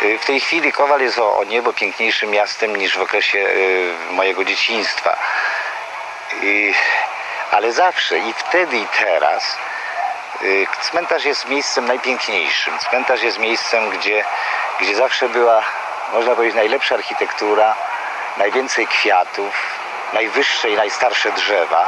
W tej chwili Kowal jest o niebo piękniejszym miastem niż w okresie mojego dzieciństwa. Ale zawsze, i wtedy, i teraz, cmentarz jest miejscem najpiękniejszym. Cmentarz jest miejscem, gdzie zawsze była, można powiedzieć, najlepsza architektura, najwięcej kwiatów, najwyższe i najstarsze drzewa.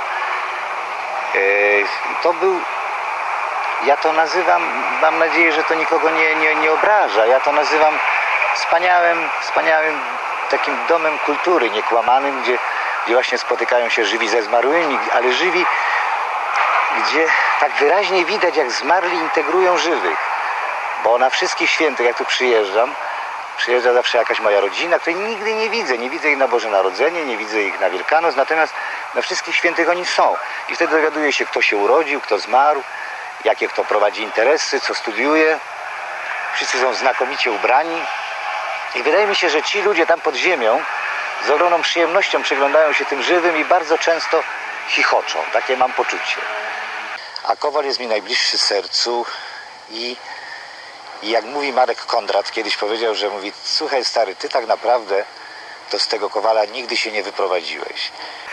To był, ja to nazywam, mam nadzieję, że to nikogo nie obraża, ja to nazywam wspaniałym takim domem kultury niekłamanym, gdzie właśnie spotykają się żywi ze zmarłymi, ale żywi, gdzie tak wyraźnie widać, jak zmarli integrują żywych. Bo na wszystkich świętych, jak tu przyjeżdża zawsze jakaś moja rodzina, której nigdy nie widzę. Nie widzę ich na Boże Narodzenie, nie widzę ich na Wielkanoc, natomiast na wszystkich świętych oni są. I wtedy dowiaduje się, kto się urodził, kto zmarł, jakie kto prowadzi interesy, co studiuje. Wszyscy są znakomicie ubrani. I wydaje mi się, że ci ludzie tam pod ziemią z ogromną przyjemnością przyglądają się tym żywym i bardzo często chichoczą. Takie mam poczucie. A Kowal jest mi najbliższy sercu i jak mówi Marek Kondrat, kiedyś powiedział, że mówi: słuchaj stary, ty tak naprawdę to z tego Kowala nigdy się nie wyprowadziłeś.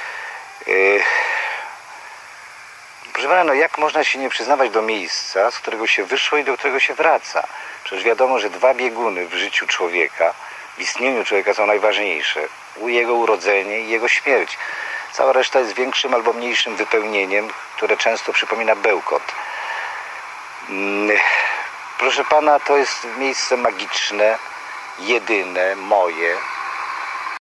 Proszę pana, no jak można się nie przyznawać do miejsca, z którego się wyszło i do którego się wraca? Przecież wiadomo, że dwa bieguny w życiu człowieka, w istnieniu człowieka są najważniejsze. Jego urodzenie i jego śmierć. Cała reszta jest większym albo mniejszym wypełnieniem, które często przypomina bełkot. Proszę pana, to jest miejsce magiczne, jedyne, moje.